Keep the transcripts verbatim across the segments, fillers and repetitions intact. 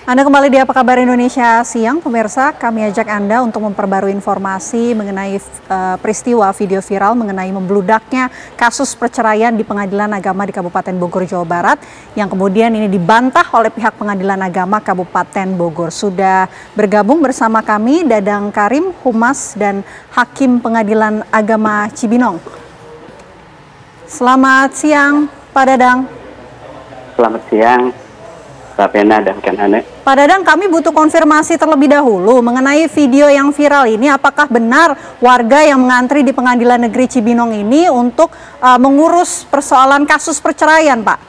Anda kembali di Apa Kabar Indonesia Siang, pemirsa. Kami ajak Anda untuk memperbarui informasi mengenai uh, peristiwa video viral mengenai membludaknya kasus perceraian di Pengadilan Agama di Kabupaten Bogor, Jawa Barat, yang kemudian ini dibantah oleh pihak Pengadilan Agama Kabupaten Bogor. Sudah bergabung bersama kami Dadang Karim, Humas dan Hakim Pengadilan Agama Cibinong. Selamat siang, Pak Dadang. Selamat siang, Kak Pena dan Kan Ane. Pak Dadang, kami butuh konfirmasi terlebih dahulu mengenai video yang viral ini. Apakah benar warga yang mengantri di Pengadilan Negeri Cibinong ini untuk uh, mengurus persoalan kasus perceraian, Pak?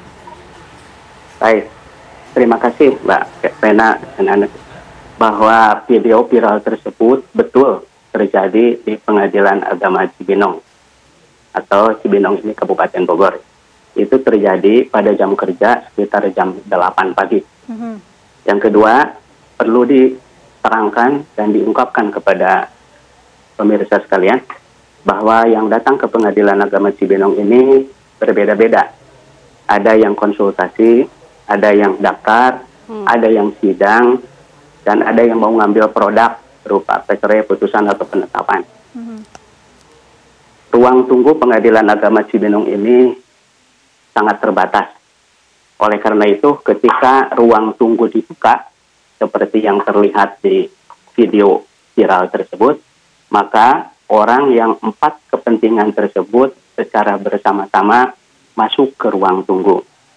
Baik, terima kasih Mbak Pena dan Ane. Bahwa video viral tersebut betul terjadi di Pengadilan Agama Cibinong atau Cibinong ini Kabupaten Bogor. Itu terjadi pada jam kerja sekitar jam delapan pagi. Mm-hmm. Yang kedua, perlu diterangkan dan diungkapkan kepada pemirsa sekalian bahwa yang datang ke Pengadilan Agama Cibinong ini berbeda-beda. Ada yang konsultasi, ada yang daftar, mm. ada yang sidang, dan ada yang mau ngambil produk berupa perceraian, putusan atau penetapan. Mm-hmm. Ruang tunggu Pengadilan Agama Cibinong ini sangat terbatas. Oleh karena itu, ketika ruang tunggu dibuka, seperti yang terlihat di video viral tersebut, maka orang yang empat kepentingan tersebut secara bersama-sama masuk ke ruang tunggu.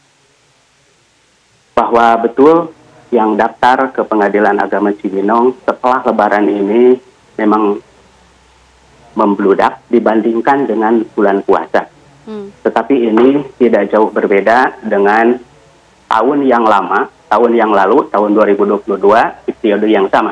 Bahwa betul yang daftar ke Pengadilan Agama Cibinong setelah Lebaran ini memang membludak dibandingkan dengan bulan puasa. Hmm. Tetapi ini tidak jauh berbeda dengan tahun yang lama, tahun yang lalu, tahun dua ribu dua puluh dua, periode yang sama.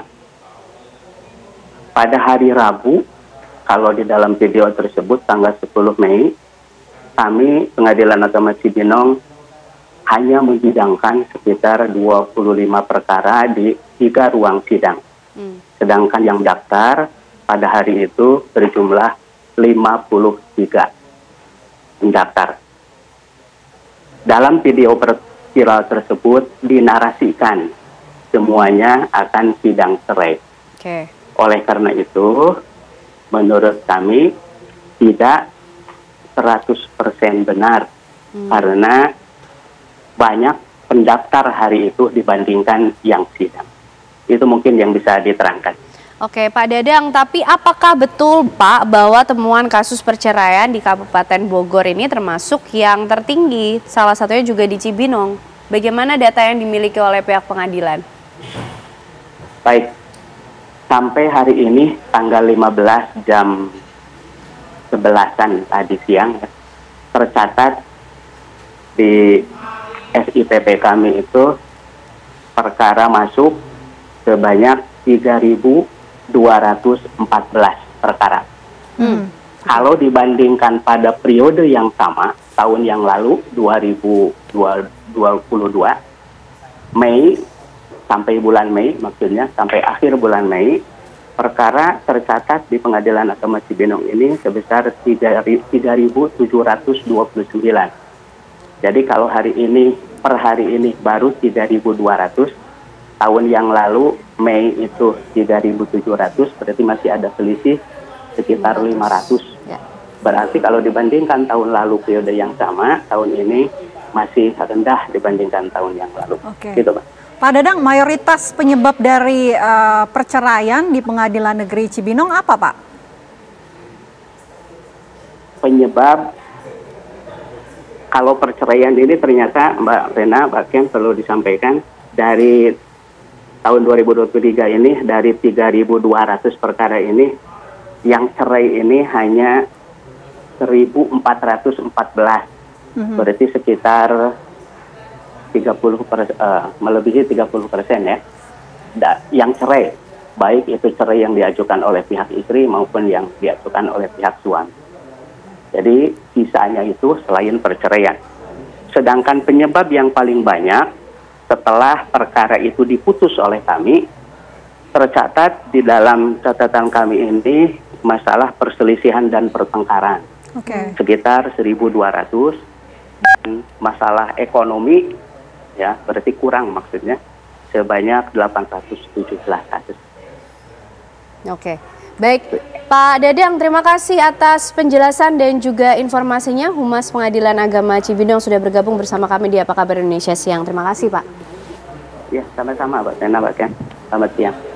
Pada hari Rabu, kalau di dalam video tersebut, tanggal sepuluh Mei, kami Pengadilan Agama Cibinong hanya menyidangkan sekitar dua puluh lima perkara di tiga ruang sidang. Hmm. Sedangkan yang daftar pada hari itu berjumlah lima puluh tiga. Mendaftar. Dalam video viral tersebut dinarasikan semuanya akan sidang cerai. Okay. Oleh karena itu, menurut kami tidak seratus persen benar hmm. karena banyak pendaftar hari itu dibandingkan yang sidang. Itu mungkin yang bisa diterangkan. Oke, Pak Dadang, tapi apakah betul Pak bahwa temuan kasus perceraian di Kabupaten Bogor ini termasuk yang tertinggi, salah satunya juga di Cibinong? Bagaimana data yang dimiliki oleh pihak pengadilan? Baik, sampai hari ini tanggal lima belas jam sebelasan tadi siang, tercatat di S I P P kami itu perkara masuk sebanyak tiga ribu dua ratus empat belas perkara. Hmm. Kalau dibandingkan pada periode yang sama, tahun yang lalu, dua ribu dua puluh dua, Mei, sampai bulan Mei, maksudnya sampai akhir bulan Mei, perkara tercatat di Pengadilan Agama Cibinong ini sebesar tiga ribu tujuh ratus dua puluh sembilan. Jadi kalau hari ini, per hari ini baru tiga ribu dua ratus, tahun yang lalu Mei itu tiga ribu tujuh ratus, berarti masih ada selisih sekitar lima ratus. Ya. Berarti kalau dibandingkan tahun lalu periode yang sama, tahun ini masih rendah dibandingkan tahun yang lalu. Oke. Gitu, Pak. Pak Dadang, mayoritas penyebab dari uh, perceraian di Pengadilan Negeri Cibinong apa, Pak? Penyebab, kalau perceraian ini ternyata Mbak Rena, Mbak Ken perlu disampaikan, dari tahun dua ribu dua puluh tiga ini, dari tiga ribu dua ratus perkara ini, yang cerai ini hanya seribu empat ratus empat belas. Mm-hmm. Berarti sekitar tiga puluh persen, uh, melebihi tiga puluh persen ya. Da, yang cerai, baik itu cerai yang diajukan oleh pihak istri maupun yang diajukan oleh pihak suami. Jadi sisanya itu selain perceraian. Sedangkan penyebab yang paling banyak setelah perkara itu diputus oleh kami, tercatat di dalam catatan kami ini masalah perselisihan dan pertengkaran. Okay. Sekitar seribu dua ratus, dan masalah ekonomi, ya berarti kurang maksudnya, sebanyak delapan ratus tujuh belas kasus. Oke, baik Pak Dadang, terima kasih atas penjelasan dan juga informasinya. Humas Pengadilan Agama Cibinong sudah bergabung bersama kami di Apa Kabar Indonesia Siang. Terima kasih Pak. Ya, sama-sama Mbak Sena, Mbak Ken. Selamat siang.